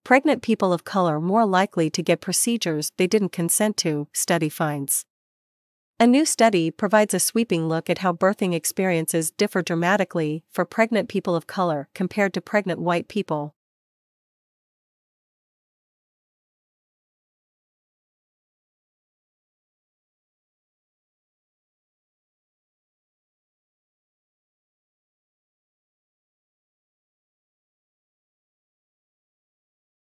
Pregnant people of color more likely to get procedures they didn't consent to, study finds. A new study provides a sweeping look at how birthing experiences differ dramatically for pregnant people of color compared to pregnant white people.